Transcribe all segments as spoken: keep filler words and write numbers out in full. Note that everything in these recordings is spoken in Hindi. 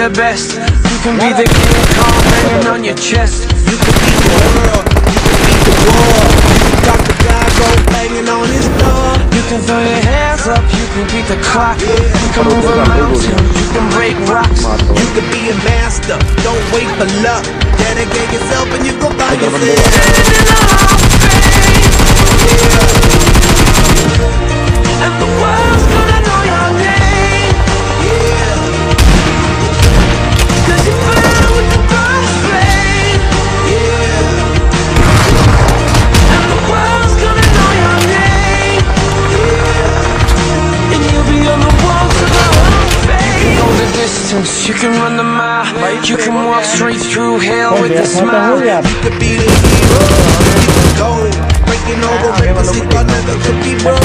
the best. You can be the King Kong banging on your chest. You can beat the world, you can beat the war. You can stop the guy go banging on his door. You can throw your hands up, you can beat the clock. You can move a mountain, you can break rocks. You can be a master, don't wait for luck. Dedicate yourself and you go find yourself. And the world's gonna know your name. Yeah. Cause you burn with the burn flame. Yeah. And the world's gonna know your name. Yeah. And you'll be on the wall to the hall of fame. You can go the distance, you can run the mile. You can walk straight through hell with a smile. You could be the hero, you could go breaking over rivers, you got never could be wrong.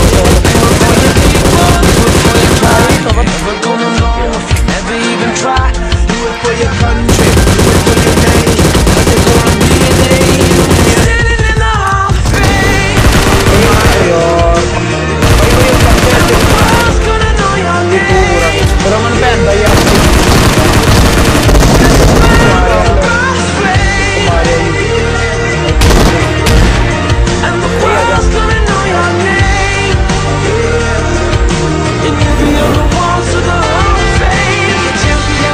Never gonna know if you never even try. Do it for your country, do it for your name. Cause there's gonna be a day you'll be sitting in the hall of fame. And the world's gonna know your name. Cause you burn with the burn flame. And the world's gonna know your name. And you'll be on the walls of the hall of fame. Be a champion.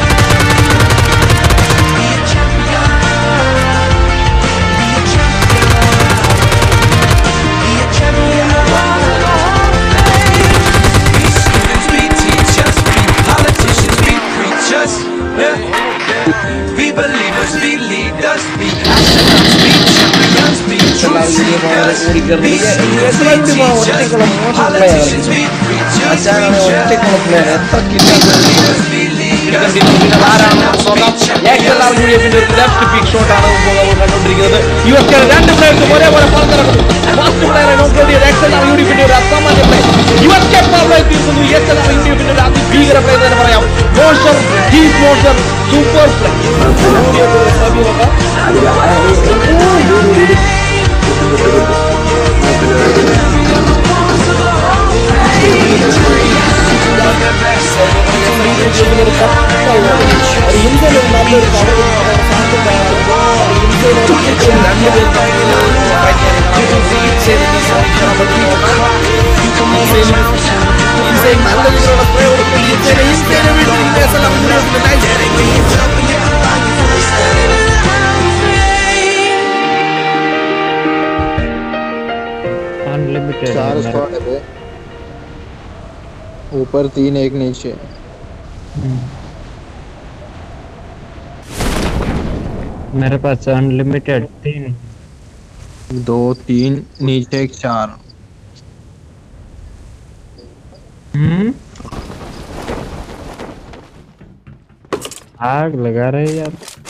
Be a champion. Be a champion. Be a champion. The walls of the hall of fame. Be students, be teachers, be politicians, be preachers. Yeah. Be believers, be leaders, be astronauts, be champions, be truth seekers. Be students, be teachers, be politicians, be preachers, preachers. Be believers, be leaders, be astronauts, be champions. Left pick shot ആണ് കണ്ടുകൊണ്ടിരിക്കുന്നത്. യു എസ് കെ രണ്ട് പ്ലേയേഴ്സും ഒരേപോലെ പന്ത് നടക്കുന്നു. ഫസ്റ്റ് പ്ലെയറെ നോക്ക് ചെയ്ത് എക്സ് എൽ ആർ യൂണിറ്റിന്റെ ഒരു അസാമാന്യ പ്ലേ യു എസ് കെ പവറിൽ തീർക്കുന്നു. എസ് എൽ ആർ യൂണിറ്റിന്റെ ഒരു അതിഭീകര പ്ലേ തന്നെ പറയാം. മോശം ഹീസ് മോശം സൂപ്പർ പ്ലേ. चार स्क्वाड है, ऊपर तीन एक नीचे। मेरे पास अनलिमिटेड तीन दो तीन नीचे एक चार। हम्म आग लगा रहे यार।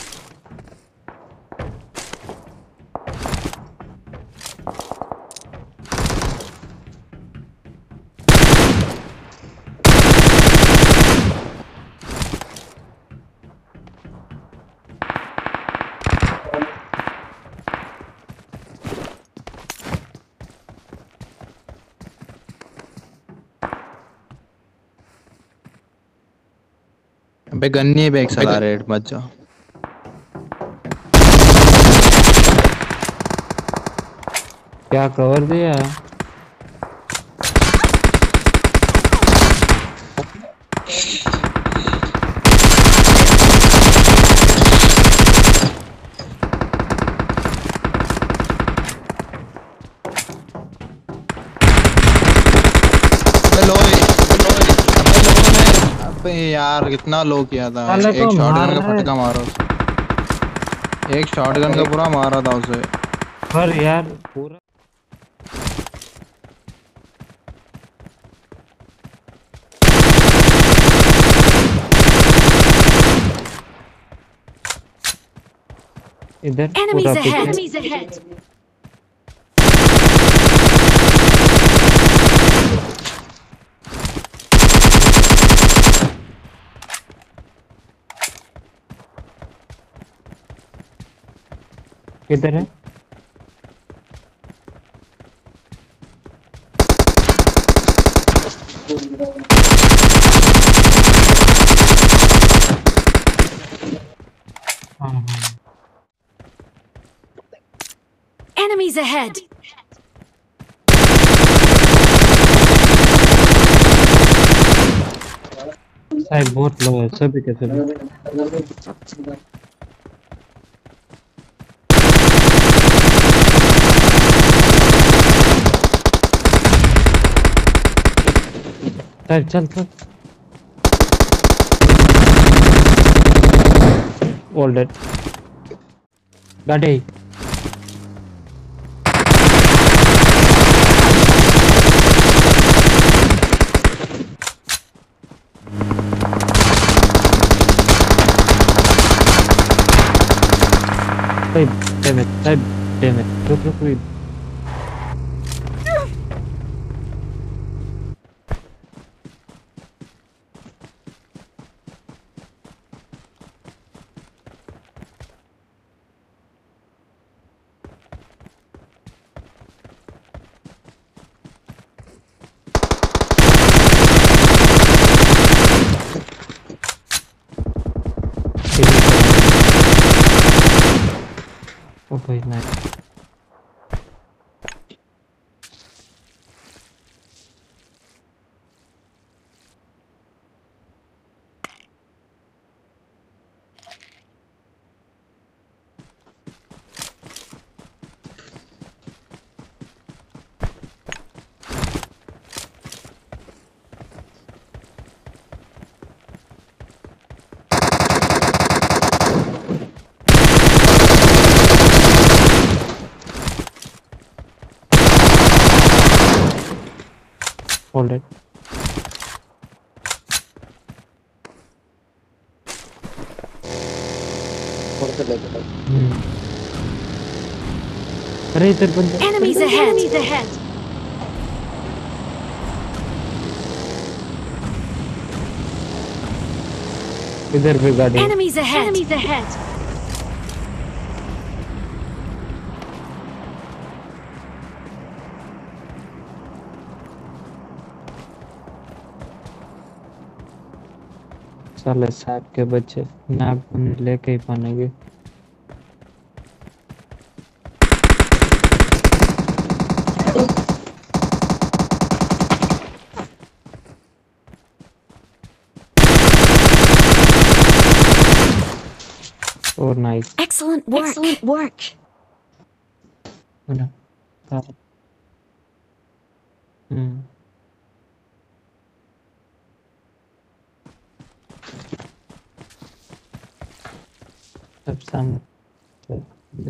अबे गन नहीं बैग चला रहे, मत जा। क्या कवर दिया? यार कितना लो किया था, एक शॉटगन का फटका मारा, एक शॉटगन का पूरा मारा था उसे। पर यार पूरा इधर Enemies ahead. Enemies ahead. किधर है? Enemies ahead! साइड बहुत लो है सभी के सभी चल चल चल ऑल डेड गाड़ी damn it, damn it, look, look, look. Oh boy, nice. Hold it. Hmm. अरे इधर बंदा Enemies ahead! Enemies ahead! इधर भी गाड़ी Enemies ahead! Enemies ahead! साले साहब के बच्चे नाक लेके ही पानेंगे और nice Excellent work! Excellent work! ना हम्म सब सामने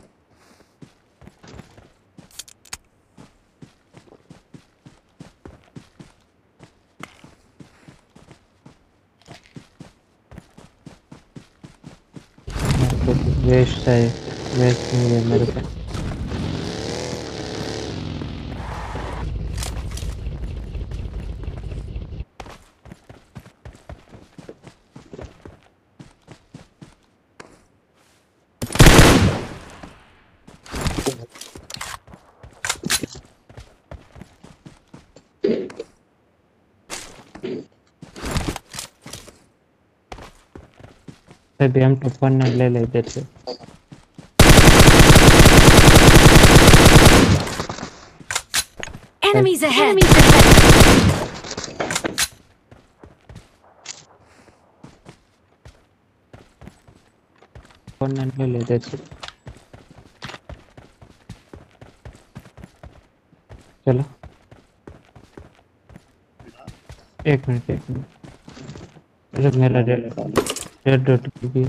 वेस्ट है वेस्ट नहीं है मेरे पे हम टप्पन न ले लेते थे Enemies ahead! Enemies ahead! टप्पन न ले लेते थे चलो एक मिनट एक मिनट अरे मेरा रेड रेड डॉट की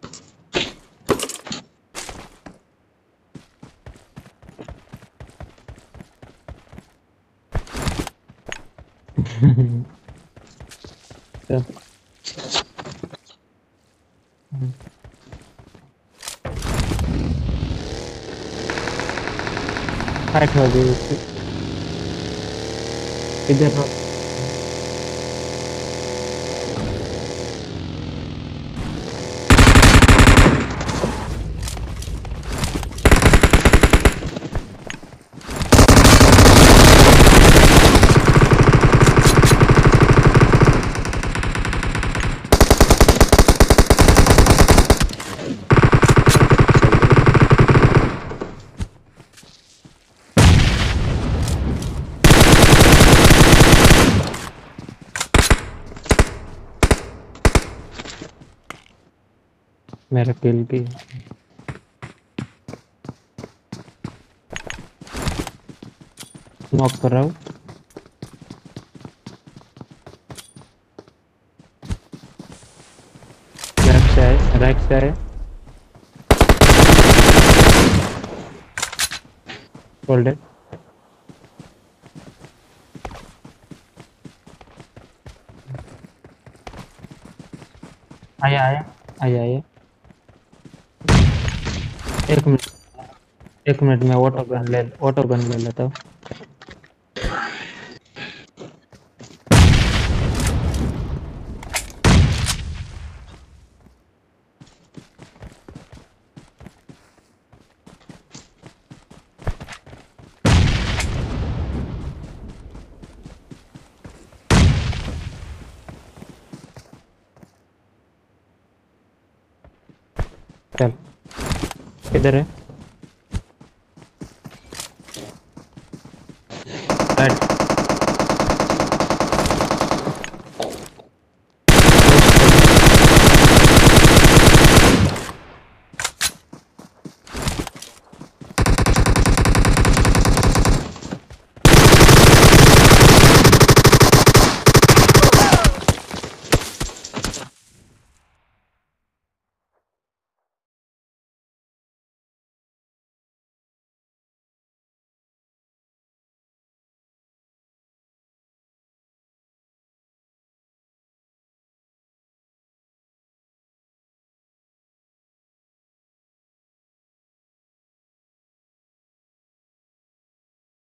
फाइट हो गई इधर मेरा किल की नॉक कर रहा हूँ। लेफ्ट से आए, राइट से आए। Hold it. आया आया आया आया। एक मिनट एक मिनट में ऑटो गन ले ऑटो गन ले लेता हूँ। चल किधर है? राइट